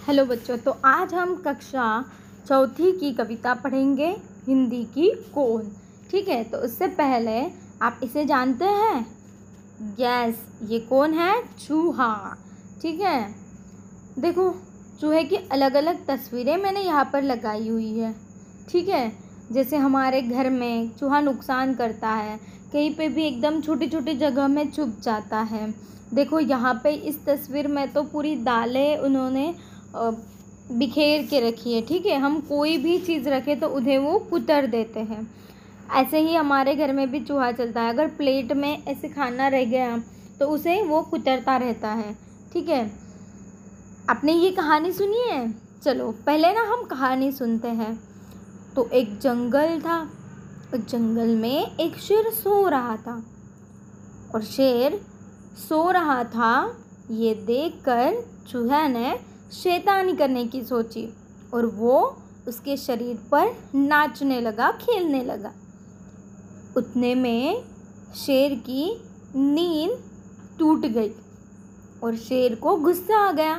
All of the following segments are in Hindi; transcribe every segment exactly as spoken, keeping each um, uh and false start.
हेलो बच्चों, तो आज हम कक्षा चौथी की कविता पढ़ेंगे, हिंदी की कौन। ठीक है, तो उससे पहले आप इसे जानते हैं? यस, ये कौन है? चूहा। ठीक है, देखो चूहे की अलग अलग तस्वीरें मैंने यहाँ पर लगाई हुई है। ठीक है, जैसे हमारे घर में चूहा नुकसान करता है, कहीं पे भी एकदम छोटी छोटी जगह में छुप जाता है। देखो यहाँ पे इस तस्वीर में तो पूरी दालें उन्होंने बिखेर के रखी है। ठीक है, हम कोई भी चीज़ रखें तो उन्हें वो कुतर देते हैं। ऐसे ही हमारे घर में भी चूहा चलता है। अगर प्लेट में ऐसे खाना रह गया तो उसे वो कुतरता रहता है। ठीक है, आपने ये कहानी सुनी है? चलो पहले ना हम कहानी सुनते हैं। तो एक जंगल था, उस जंगल में एक शेर सो रहा था और शेर सो रहा था ये देखकर चूहा ने शैतानी करने की सोची और वो उसके शरीर पर नाचने लगा, खेलने लगा। उतने में शेर की नींद टूट गई और शेर को गुस्सा आ गया।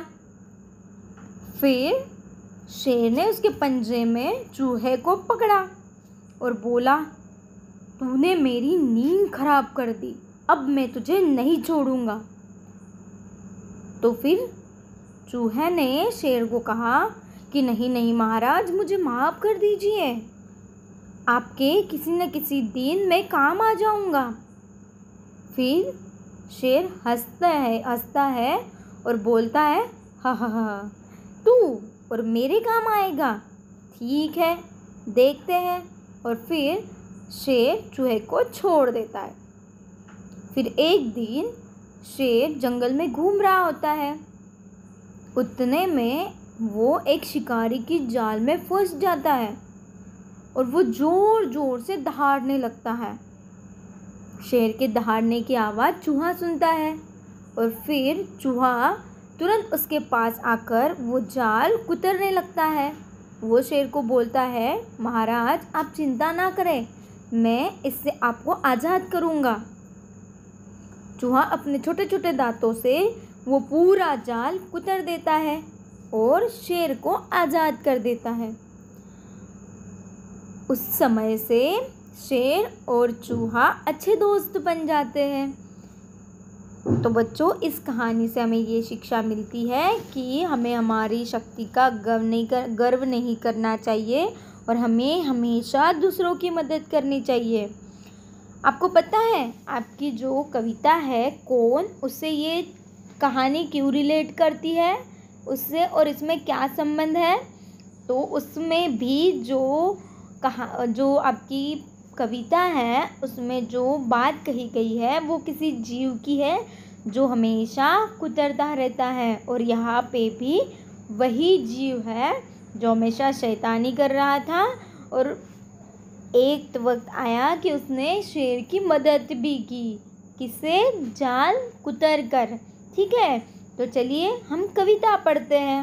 फिर शेर ने उसके पंजे में चूहे को पकड़ा और बोला, तूने मेरी नींद खराब कर दी, अब मैं तुझे नहीं छोड़ूंगा। तो फिर चूहे ने शेर को कहा कि नहीं नहीं महाराज, मुझे माफ़ कर दीजिए, आपके किसी न किसी दिन मैं काम आ जाऊंगा। फिर शेर हंसता है हंसता है और बोलता है, हा हा हा, तू और मेरे काम आएगा? ठीक है, देखते हैं। और फिर शेर चूहे को छोड़ देता है। फिर एक दिन शेर जंगल में घूम रहा होता है। उतने में वो एक शिकारी की जाल में फंस जाता है और वो ज़ोर ज़ोर से दहाड़ने लगता है। शेर के दहाड़ने की आवाज़ चूहा सुनता है और फिर चूहा तुरंत उसके पास आकर वो जाल कुतरने लगता है। वो शेर को बोलता है, महाराज आप चिंता ना करें, मैं इससे आपको आज़ाद करूँगा। चूहा अपने छोटे छोटे दांतों से वो पूरा जाल कुतर देता है और शेर को आज़ाद कर देता है। उस समय से शेर और चूहा अच्छे दोस्त बन जाते हैं। तो बच्चों, इस कहानी से हमें ये शिक्षा मिलती है कि हमें हमारी शक्ति का गर्व नहीं कर गर्व नहीं करना चाहिए और हमें हमेशा दूसरों की मदद करनी चाहिए। आपको पता है आपकी जो कविता है कौन, उससे ये कहानी क्यों रिलेट करती है उससे, और इसमें क्या संबंध है? तो उसमें भी जो कहा जो आपकी कविता है उसमें जो बात कही गई है वो किसी जीव की है जो हमेशा कुतरता रहता है, और यहाँ पे भी वही जीव है जो हमेशा शैतानी कर रहा था और एक वक्त आया कि उसने शेर की मदद भी की, किसे? जाल कुतर कर। ठीक है, तो चलिए हम कविता पढ़ते हैं।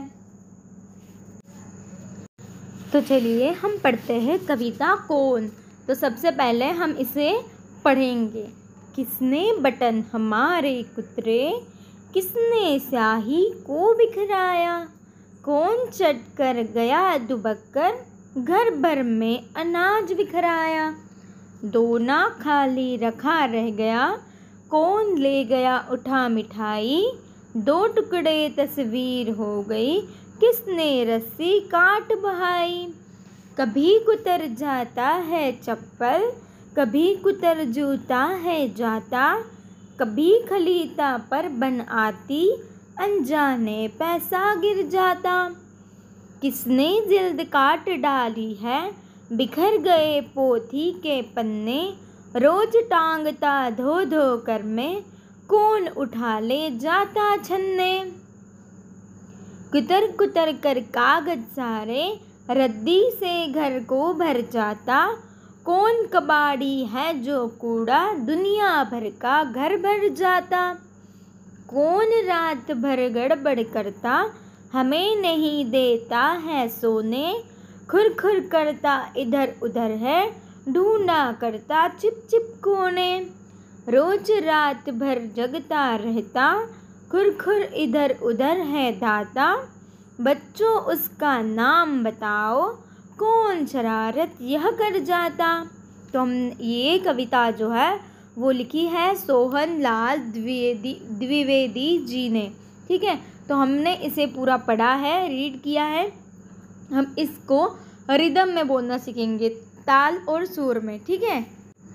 तो चलिए हम पढ़ते हैं कविता कौन। तो सबसे पहले हम इसे पढ़ेंगे। किसने बटन हमारे कुतरे, किसने स्याही को बिखराया, कौन चट कर गया दुबक कर, घर भर में अनाज बिखराया, दोना खाली रखा रह गया, कौन ले गया उठा मिठाई, दो टुकड़े तस्वीर हो गई, किसने रस्सी काट बहाई, कभी कुतर जाता है चप्पल, कभी कुतर जूता है जाता, कभी खलीता पर बन आती, अनजाने पैसा गिर जाता, किसने जिल्द काट डाली है, बिखर गए पोथी के पन्ने, रोज टांगता धो धो कर में, कौन उठा ले जाता छन्ने, कुतर कुतर कर कागज सारे, रद्दी से घर को भर जाता, कौन कबाड़ी है जो कूड़ा दुनिया भर का घर भर जाता, कौन रात भर गड़बड़ करता, हमें नहीं देता है सोने, खुर खुर करता इधर उधर है, ढूंढा करता चिप चिप कोने, रोज रात भर जगता रहता, खुर खुर इधर उधर है दाता, बच्चों उसका नाम बताओ, कौन शरारत यह कर जाता। तो हम ये कविता जो है वो लिखी है सोहन लाल द्विवेदी द्विवेदी जी ने। ठीक है, तो हमने इसे पूरा पढ़ा है, रीड किया है। हम इसको रिदम में बोलना सीखेंगे, ताल और सुर में। ठीक है।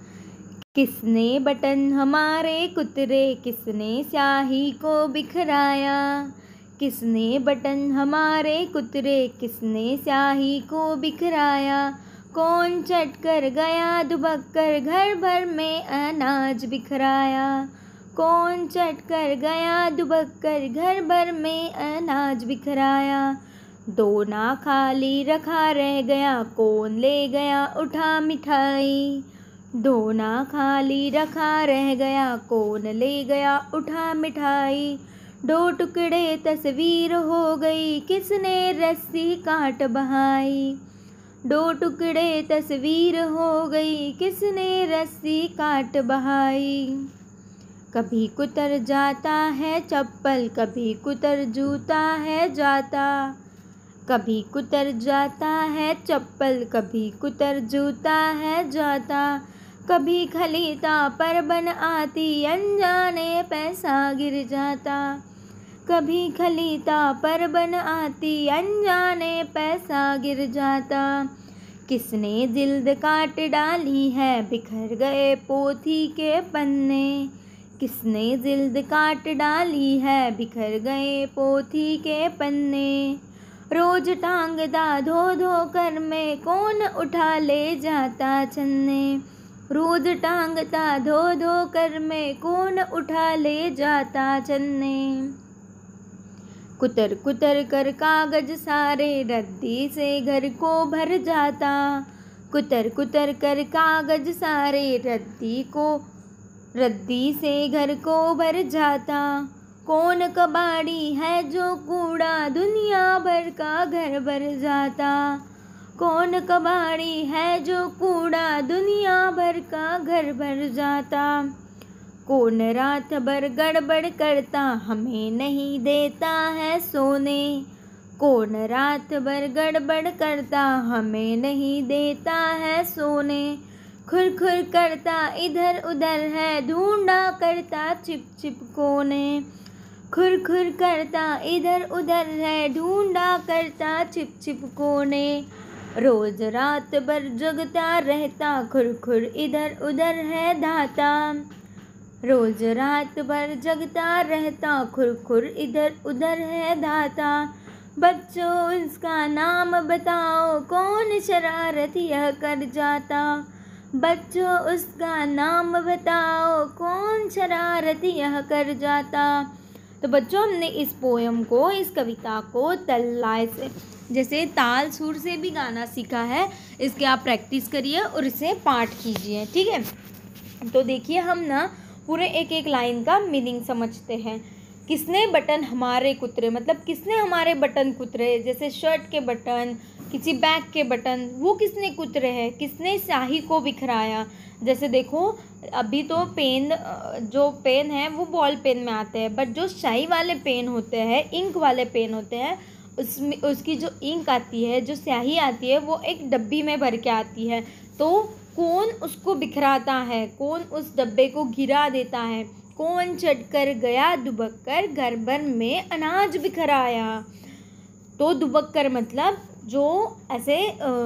किसने बटन हमारे कुतरे, किसने स्याही को बिखराया। किसने बटन हमारे कुतरे, किसने स्याही को बिखराया। कौन चट कर गया दुबक कर घर भर में अनाज बिखराया। कौन चट कर गया दुबक कर घर भर में अनाज बिखराया। दोना खाली रखा रह गया, कौन ले गया उठा मिठाई। दोना खाली रखा रह गया, कौन ले गया उठा मिठाई। दो टुकड़े तस्वीर हो गई, किसने रस्सी काट बहाई। दो टुकड़े तस्वीर हो गई, किसने रस्सी काट बहाई। कभी कुतर जाता है चप्पल, कभी कुतर जूता है जाता। कभी कुतर जाता है चप्पल, कभी कुतर जूता है जाता। कभी खलीता पर बन आती, अनजाने पैसा गिर जाता। कभी खलीता पर बन आती, अनजाने पैसा गिर जाता। किसने जिल्द काट डाली है, बिखर गए पोथी के पन्ने। किसने जिल्द काट डाली है, बिखर गए पोथी के पन्ने। रोज टांगदा धो धो कर में, कौन उठा ले जाता छन्ने। रोज टांगता धो धो कर में, कौन उठा ले जाता छन्ने। कुतर कुतर कर कागज सारे, रद्दी से घर को भर जाता। कुतर कुतर कर कागज सारे, रद्दी को रद्दी से घर को भर जाता। कौन कबाड़ी है जो कूड़ा, दुनिया भर का घर भर जाता। कौन कबाड़ी है जो कूड़ा, दुनिया भर का घर भर जाता। कौन रात भर गड़बड़ करता, हमें नहीं देता है सोने। कौन रात भर गड़बड़ करता, हमें नहीं देता है सोने। खुर खुर करता इधर उधर है, ढूंढा करता छिप छिप कोने। खुर खुर करता इधर उधर है, ढूंढा करता छिप छिप कोने। रोज रात भर जगता रहता, खुर खुर इधर उधर है धाता। रोज रात भर जगता रहता, खुर खुर इधर उधर है धाता। बच्चों इसका नाम बताओ, कौन शरारत यह कर जाता। बच्चों उसका नाम बताओ, कौन शरारत यह कर जाता। तो बच्चों हमने इस पोयम को, इस कविता को तल्लाए से जैसे ताल सुर से भी गाना सीखा है। इसके आप प्रैक्टिस करिए और इसे पाठ कीजिए। ठीक है, तो देखिए हम ना पूरे एक एक लाइन का मीनिंग समझते हैं। किसने बटन हमारे कुतरे, मतलब किसने हमारे बटन कुतरे, जैसे शर्ट के बटन, किसी बैग के बटन, वो किसने कुतरे हैं। किसने स्याही को बिखराया, जैसे देखो अभी तो पेन, जो पेन है वो बॉल पेन में आते हैं, बट जो स्याही वाले पेन होते हैं, इंक वाले पेन होते हैं, उसमें उसकी जो इंक आती है, जो स्याही आती है, वो एक डब्बी में भर के आती है। तो कौन उसको बिखराता है, कौन उस डब्बे को गिरा देता है। कौन चढ़कर गया दुबक कर, घर भर में अनाज बिखराया। तो दुबक कर मतलब जो ऐसे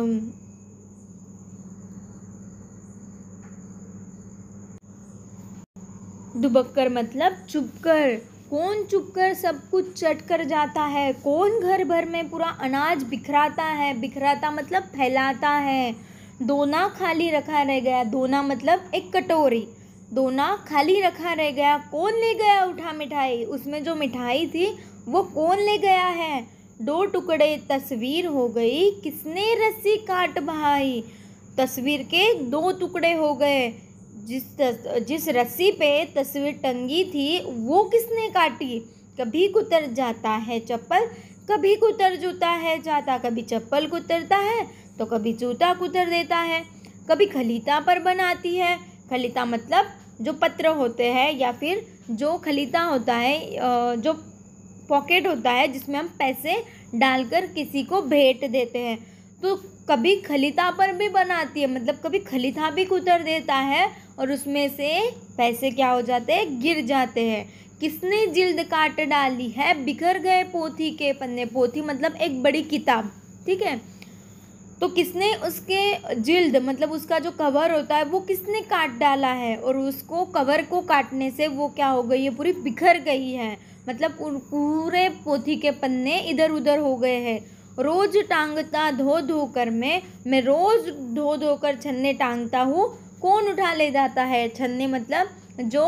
दुबक कर मतलब चुप कर। कौन चुप कर सब कुछ चट कर जाता है। कौन घर भर में पूरा अनाज बिखराता है। बिखराता मतलब फैलाता है। दोना खाली रखा रह गया, दोना मतलब एक कटोरी, दोना खाली रखा रह गया। कौन ले गया उठा मिठाई, उसमें जो मिठाई थी वो कौन ले गया है। दो टुकड़े तस्वीर हो गई, किसने रस्सी काट बहाई। तस्वीर के दो टुकड़े हो गए, जिस तस, जिस रस्सी पे तस्वीर टंगी थी वो किसने काटी। कभी कुतर जाता है चप्पल, कभी कुतर जूता है जाता। कभी चप्पल कुतरता है तो कभी जूता कुतर देता है। कभी खलीता पर बनाती है। खलीता मतलब जो पत्र होते हैं या फिर जो खलीता होता है, जो पॉकेट होता है जिसमें हम पैसे डालकर किसी को भेंट देते हैं। तो कभी खलीता पर भी बनाती है, मतलब कभी खलीता भी कुतर देता है और उसमें से पैसे क्या हो जाते हैं, गिर जाते हैं। किसने जिल्द काट डाली है, बिखर गए पोथी के पन्ने। पोथी मतलब एक बड़ी किताब, ठीक है। तो किसने उसके जिल्द मतलब उसका जो कवर होता है वो किसने काट डाला है, और उसको कवर को काटने से वो क्या हो गई है, पूरी बिखर गई है, मतलब पूरे पोथी के पन्ने इधर उधर हो गए हैं। रोज टांगता धो धो कर मैं मैं रोज धो धो कर छन्ने टांगता हूँ, कौन उठा ले जाता है। छन्ने मतलब जो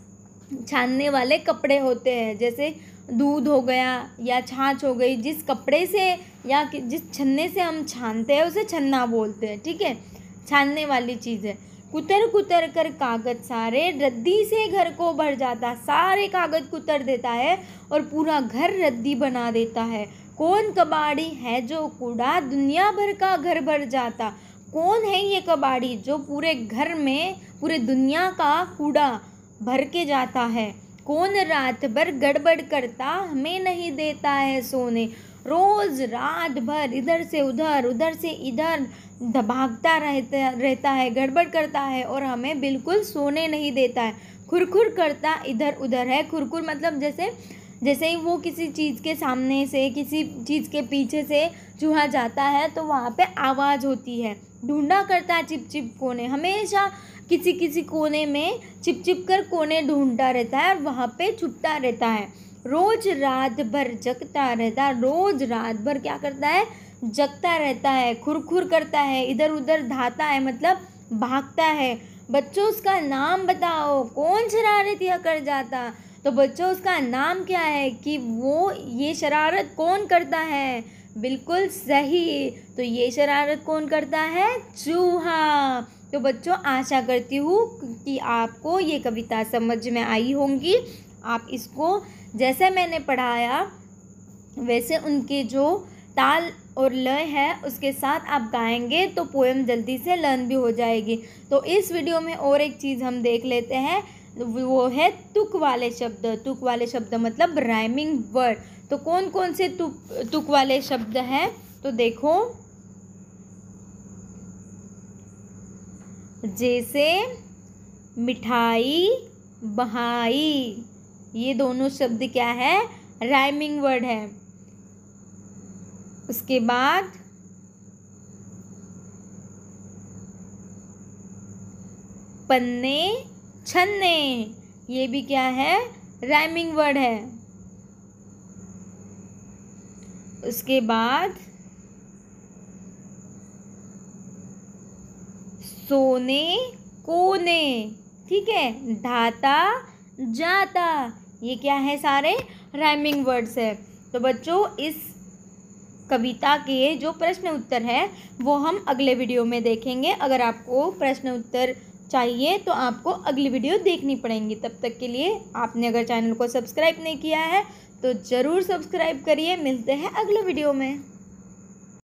छानने वाले कपड़े होते हैं, जैसे दूध हो गया या छाछ हो गई, जिस कपड़े से या जिस छन्ने से हम छानते हैं उसे छन्ना बोलते हैं, ठीक है। छानने वाली चीज़ है। कुतर कुतर कर कागज सारे, रद्दी से घर को भर जाता। सारे कागज कुतर देता है और पूरा घर रद्दी बना देता है। कौन कबाड़ी है जो कूड़ा, दुनिया भर का घर भर जाता। कौन है ये कबाड़ी जो पूरे घर में पूरे दुनिया का कूड़ा भर के जाता है। कौन रात भर गड़बड़ करता, हमें नहीं देता है सोने। रोज रात भर इधर से उधर उधर से इधर भागता रहता रहता है, गड़बड़ करता है और हमें बिल्कुल सोने नहीं देता है। खुरखुर करता इधर उधर है। खुरखुर मतलब जैसे जैसे ही वो किसी चीज़ के सामने से किसी चीज़ के पीछे से चूहा जाता है तो वहाँ पे आवाज़ होती है। ढूंढा करता चिप चिप कोने, हमेशा किसी किसी कोने में चिप चिप कर कोने ढूंढता रहता है और वहाँ पे छुपता रहता है। रोज रात भर जगता रहता है, रोज रात भर क्या करता है, जगता रहता है। खुरखुर करता है, इधर उधर धाता है मतलब भागता है। बच्चों उसका नाम बताओ, कौन शरारतियाँ कर जाता। तो बच्चों उसका नाम क्या है कि वो ये शरारत कौन करता है, बिल्कुल सही। तो ये शरारत कौन करता है, चूहा। तो बच्चों आशा करती हूँ कि आपको ये कविता समझ में आई होंगी। आप इसको जैसे मैंने पढ़ाया वैसे उनके जो ताल और लय है उसके साथ आप गाएंगे तो पोएम जल्दी से लर्न भी हो जाएगी। तो इस वीडियो में और एक चीज़ हम देख लेते हैं, वो है तुक वाले शब्द। तुक वाले शब्द मतलब राइमिंग वर्ड। तो कौन कौन से तुक तुक वाले शब्द हैं, तो देखो, जैसे मिठाई बहाई, ये दोनों शब्द क्या है, राइमिंग वर्ड है। उसके बाद पन्ने छन्ने, ये भी क्या है, राइमिंग वर्ड है। उसके बाद सोने कोने, ठीक है, ढाता जाता, ये क्या है, सारे राइमिंग वर्ड्स है। तो बच्चों इस कविता के जो प्रश्न उत्तर है वो हम अगले वीडियो में देखेंगे। अगर आपको प्रश्न उत्तर चाहिए तो आपको अगली वीडियो देखनी पड़ेंगी। तब तक के लिए आपने अगर चैनल को सब्सक्राइब नहीं किया है तो ज़रूर सब्सक्राइब करिए। मिलते हैं अगले वीडियो में।